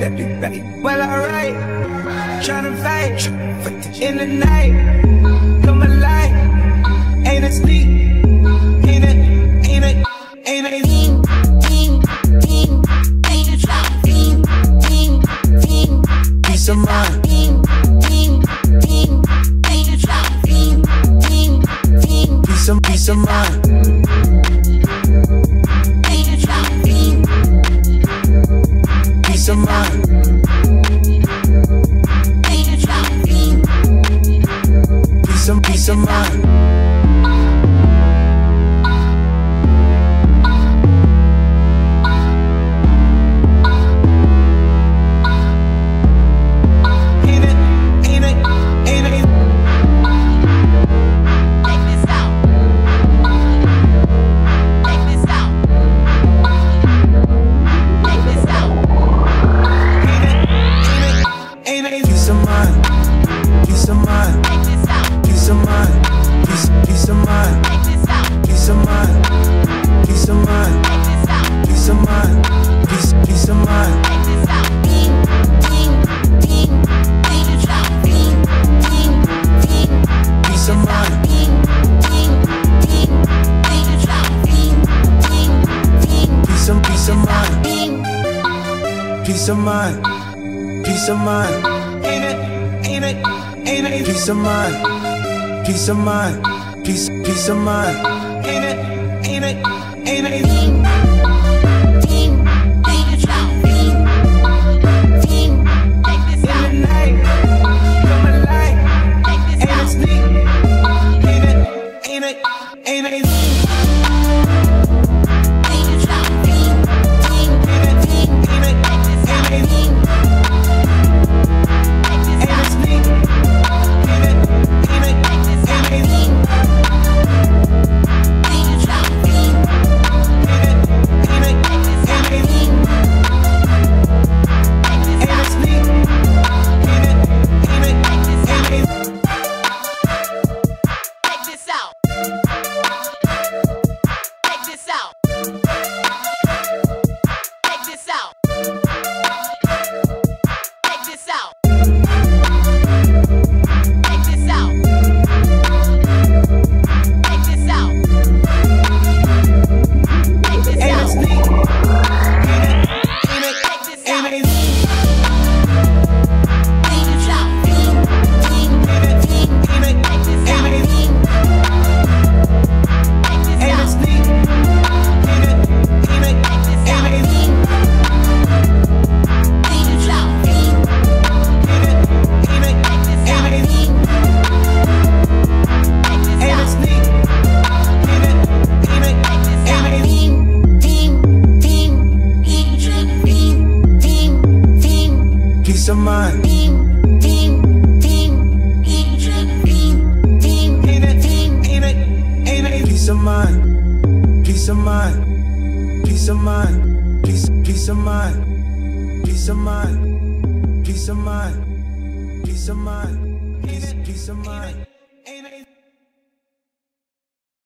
that big body. Well, alright, tryna fight in the night. Come alive, ain't it sleep? Ain't it? Peace of mind. Peace of mind. Peace of mind. Peace of mind. Peace of mind, peace of mind, peace of mind, peace of mind, peace of mind, peace of mind, peace of mind, peace of mind. Peace of mind. Peace of mind. Peace of mind. Peace of mind. Peace of mind. Peace of mind. Peace of mind. Peace of mind. Peace of mind. Peace of mind. Peace of mind. Peace of mind. Peace of mind. Peace of mind. Peace of mind. Peace of mind.